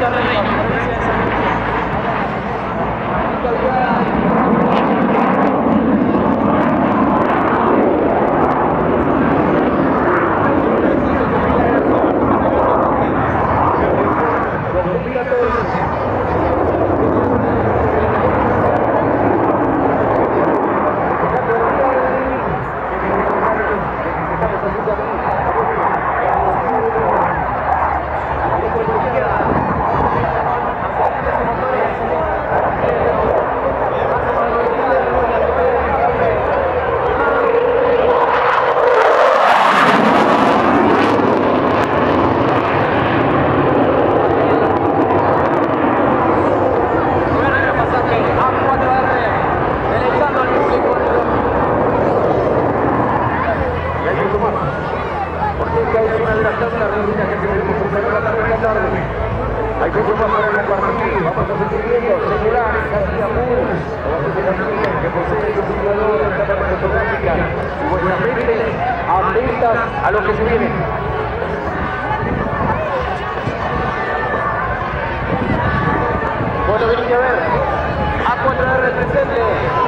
provincia de Reino, provincia de San a lo que se viene. Bueno, venite a ver. A4R presente.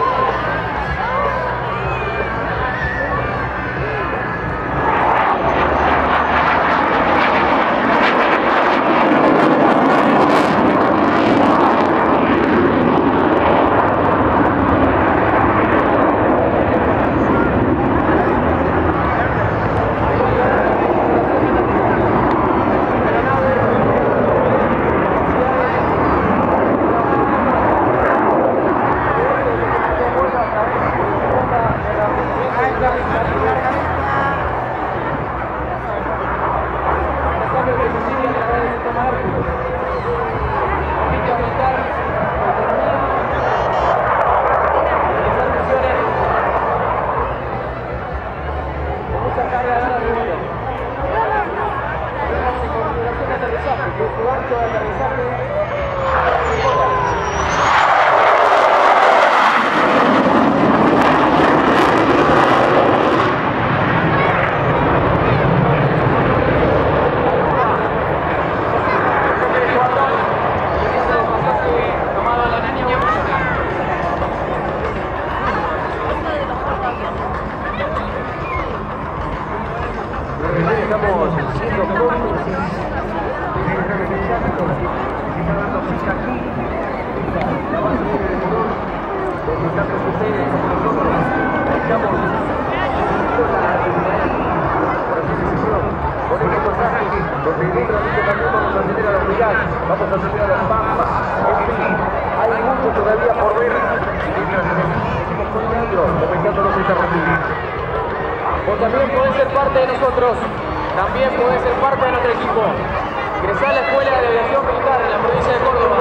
Vamos a subir a las Pampas. En fin, hay mucho todavía por ver. Seguimos con ellos, comentándolos esta partida. Vos también podés ser parte de nosotros. También podés ser parte de nuestro equipo. Ingresá a la Escuela de Aviación Militar en la provincia de Córdoba.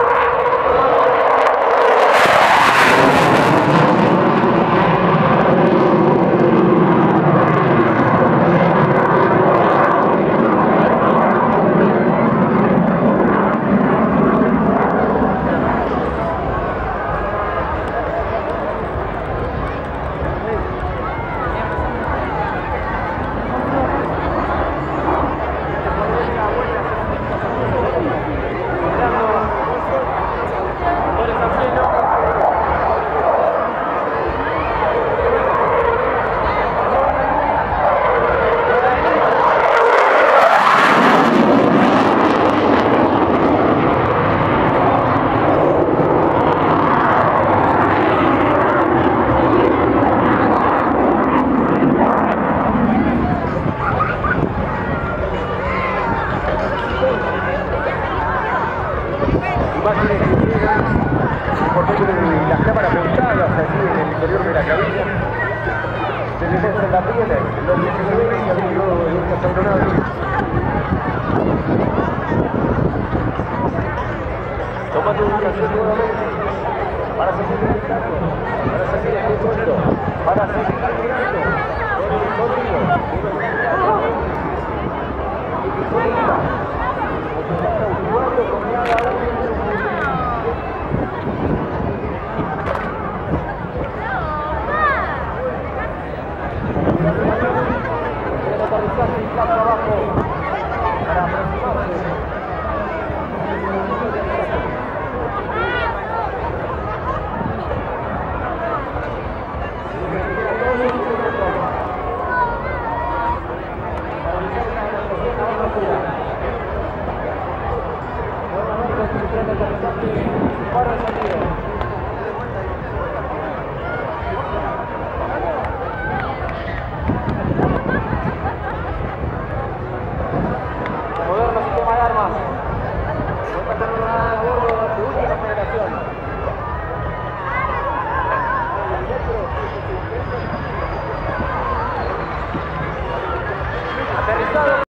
Las cámaras montadas allí en el interior de la cabina se demuestran la piel, lo que se ve dentro de estas aeronaves. Tomando ubicación nuevamente para seguir gritando, para seguir escuchando, para seguir caminando con el sonido abajo para aproximarse para